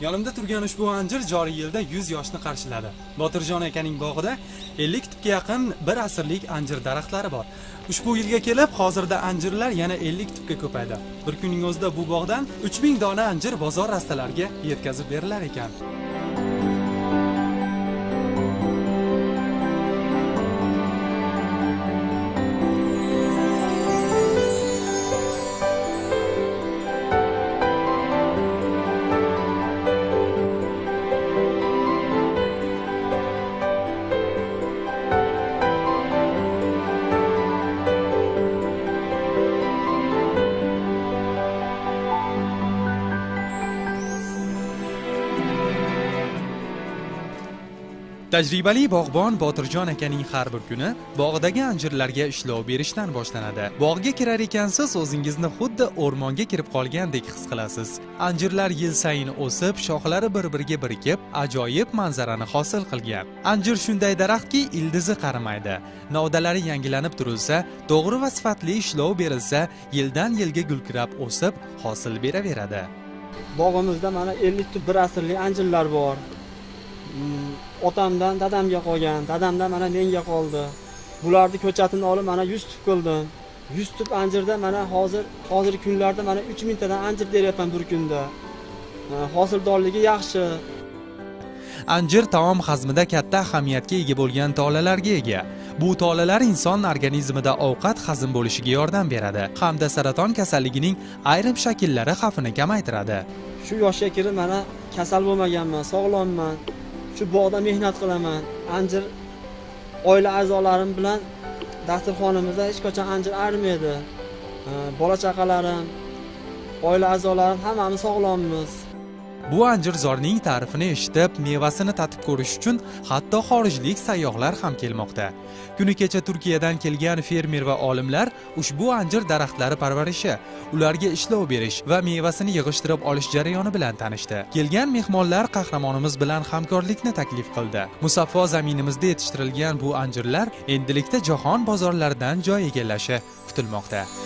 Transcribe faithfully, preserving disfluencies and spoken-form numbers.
Yonimda turgan ushbu anjir joriy yilda yuz yoshni qarshiladi. Botirjon akaning bog'ida ellik tutga yaqin bir asrlik anjir daraxtlari bor. Ushbu yilga kelib, hozirda anjirlar yana ellik tutga ko'paydi. Bir kunning o'zida bu bog'dan uch ming dona anjir bozor rastalariga yetkazib berilar ekan. Tajribali bog'bon Botirjon akaning har bir kuni bog'dagi anjirlarga ishlov berishdan boshlanadi. Bog'ga kirar ekansiz, o'zingizni xuddi o'rmonga kirib qolgandek his qilasiz. Anjirlar yil sayin o'sib, shoxlari bir-biriga birikib, ajoyib manzarani hosil qilgan. Anjir shunday daraxtki, ildizi qarimaydi. Novdalari yangilanib turilsa, to'g'ri va sifatli ishlov berilsa, yildan yilga gulkirab o'sib, hosil beraveradi. Bog'imizda mana ellik tut bir asrli anjirlar bor. Otamdan dadamga qolgan, dadamdan mana menga qoldi. Bularni ko'chatini olib mana yuz tup qildim. yuz tup anjirda mana hozir hozirgi kunlarda mana uch ming tadan anjir beryapman bir kunda. Hosildorligi yaxshi. Anjir taom hazmida katta ahamiyatga ega bo'lgan tolalarga ega. Bu tolalar inson organizmida ovqat hazm bo'lishiga yordam beradi hamda saraton kasalligining ayrim shakllari xavfini kamaytiradi. Shu yoshga kirib mana kasal bo'lmaganman, sog'lomman. Shu bog'da mehnat qilaman. Anjir oila a'zolarim bilan dasturxonimizda hech qachon anjir arimaydi. Bola chaqalarim, oila a'zolarim hammamiz sog'lommiz. Bu anjirzorning ta'rifini eshitib, mevasini tatib ko'rish uchun hatto xorijlik sayyohlar ham kelmoqda. Kuni kecha Turkiyadan kelgan fermer va olimlar ushbu anjir daraxtlari parvarishi, ularga ishlov berish va mevasini yig'ishtirib olish jarayoni bilan tanishdi. Kelgan mehmonlar qahramonimiz bilan hamkorlikni taklif qildi. Musaffo zaminimizda yetishtirilgan bu anjirlar endilikda jahon bozorlaridan joy egallashi kutilmoqda.